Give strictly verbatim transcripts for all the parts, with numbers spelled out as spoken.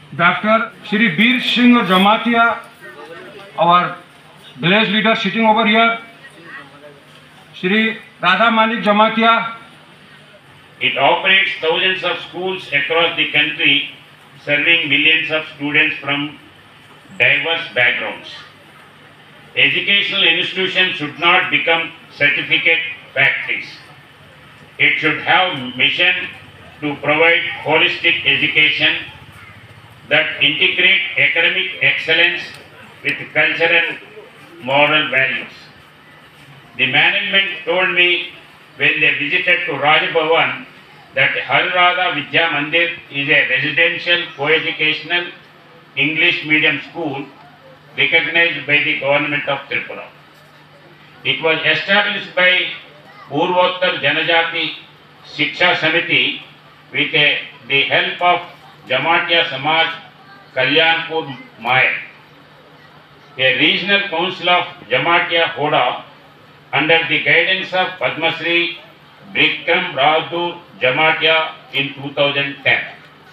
Doctor Shri Bir Singh Jamatia, our village leader sitting over here, Shri Radha Manik Jamatia. It operates thousands of schools across the country, serving millions of students from diverse backgrounds. Educational institutions should not become certificate factories. It should have mission to provide holistic education that integrate academic excellence with cultural moral values. The management told me when they visited to Raj Bhavan that Harradha Vidya Mandir is a residential co-educational English medium school recognized by the government of Tripura. It was established by Purvottar Janajati Shiksha Samiti with a, the help of Jamatia Samaj Kalyanpur Maya, a regional council of Jamatia Hoda under the guidance of Padma Shri Bikram Bahadur Jamatia in two thousand ten.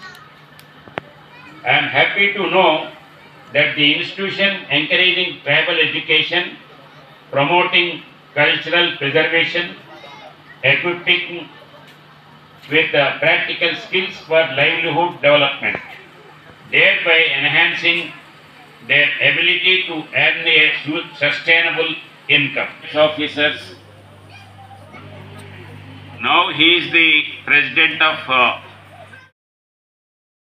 I am happy to know that the institution encouraging tribal education, promoting cultural preservation, equipping with uh, practical skills for livelihood development, thereby enhancing their ability to earn a sustainable income. Officers. Now he is the president of uh,